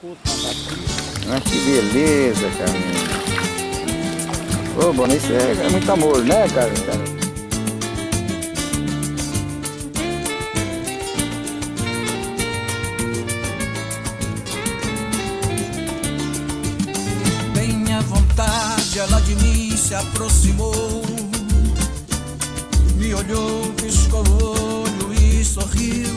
Ah, que beleza, cara. Ô, Bona, isso é muito amor, né, cara? Bem à vontade, ela de mim se aproximou, me olhou, piscou o olho e sorriu,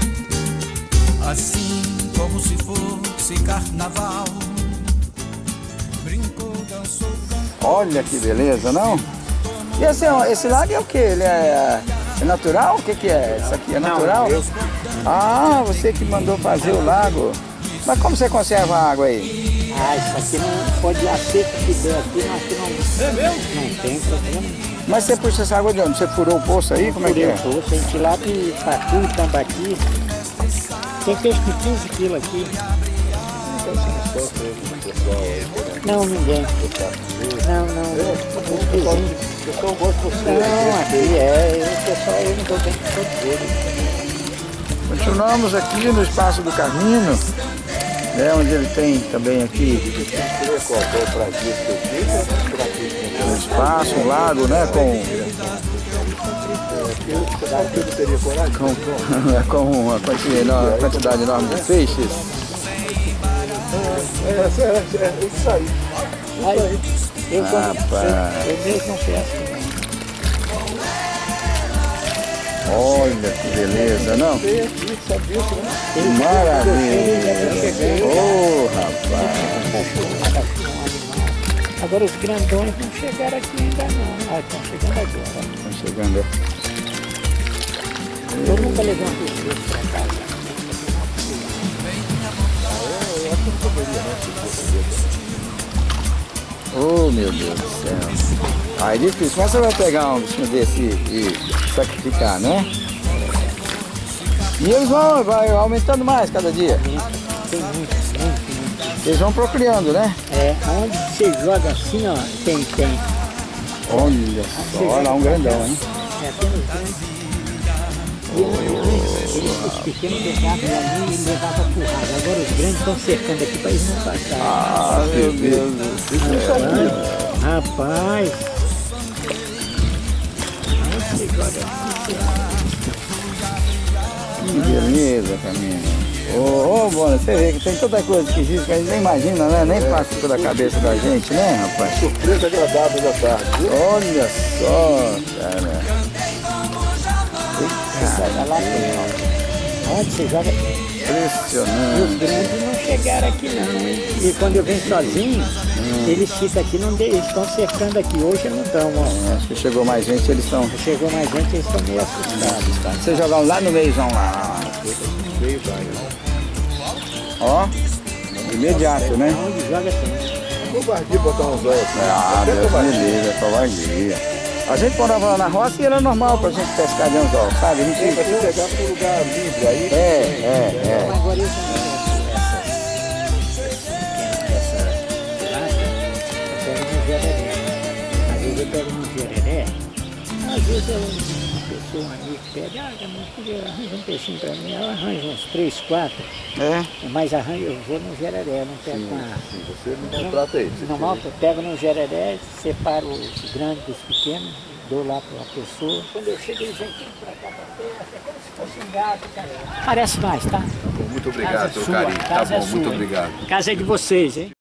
assim como se fosse carnaval. Brincou, dançou, cantou. Olha que beleza, não? E esse lago é o que? Ele é natural? O que é? Isso aqui é natural? Ah, você que mandou fazer o lago. Mas como você conserva a água aí? Ah, isso aqui não pode ir a seca que der aqui, não, aqui não. É mesmo? Não tem problema. Mas você puxa essa água de onde? Você furou o poço aí? Como é que é? Furei o poço, a gente lá de Patu, Tambaqui. Tem peixe de 15 quilos aqui. Não, ninguém. Não. O pessoal gosta de você. Não, aqui o pessoal, eu não estou bem com todos eles. Continuamos aqui no Espaço do Carmino, né, onde ele tem também aqui um espaço, um lago, né, com uma quantidade enorme de peixes. É isso aí. Eu Rapaz, mesmo não peço. olha que beleza, não? Que maravilha! Ô, rapaz! Agora os grandões não chegaram aqui ainda não. Ah, estão chegando agora. Estão chegando. Eu nunca levei uma pessoa para casa. Oh, meu Deus do céu! Aí é difícil, mas você vai pegar um bichinho desse e sacrificar, né? E eles vai aumentando mais cada dia. Tem muito. Eles vão procriando, né? É, onde você joga assim, ó, tem. Olha só, olha lá um grandão, hein? É, tem os grandes. Os pequenos deixavam ali e levavam a currada. Agora os grandes estão cercando aqui para eles não passarem. Ah, meu Deus do céu! Rapaz! Que beleza, Camino. Ô, Bona, você vê que tem tanta coisa que existe que a gente nem imagina, né? Nem passa pela cabeça da gente, né, rapaz? Surpresa agradável da tarde. Olha só, cara. Onde você joga? Impressionante. Os grandes não chegaram aqui não, hein? E quando eu venho sozinho, eles ficam aqui, eles estão cercando aqui. Hoje não estão, ó. Acho que chegou mais gente, eles estão... Chegou mais gente, eles estão meio assustados, tá? Vocês jogam lá no meizão lá. Ó, imediato, né? Onde joga tem. Covardia botar uns olhos. Ah, Deus me livre, é covardia. A gente morava lá na roça e era normal pra gente pescar de anzol, sabe? A gente Vai te pegar para um lugar livre aí. É. Agora isso às vezes eu pego um jereré, às vezes uma pessoa, um amigo pede, arranja um peixinho pra mim, ela arranja uns 3, 4, mas eu vou no jereré, não pego com a... Sim, você não maltrata isso. Não maltrata, pego no jereré, separo os grandes dos pequenos, dou lá pra pessoa. Quando eu chego, eles vêm pra cá pra terra, é como se fosse um gato, cara. Parece mais, tá? Muito obrigado pelo carinho. Tá bom, muito obrigado. A casa é de vocês, hein?